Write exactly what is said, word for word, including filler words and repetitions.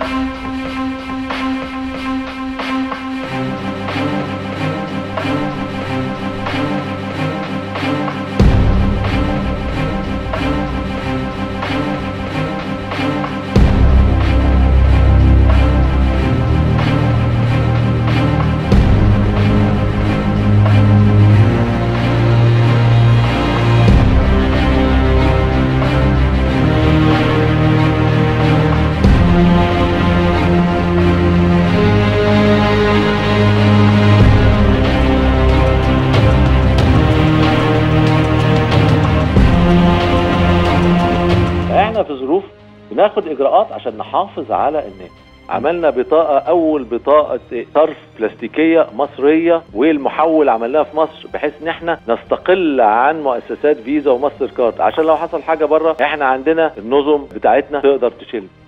احنا في ظروف بناخد اجراءات عشان نحافظ على الناس. عملنا بطاقة، اول بطاقة صرف بلاستيكية مصرية، والمحول عملناها في مصر بحيث ان احنا نستقل عن مؤسسات فيزا وماستر كارد، عشان لو حصل حاجة بره احنا عندنا النظم بتاعتنا تقدر تشيل.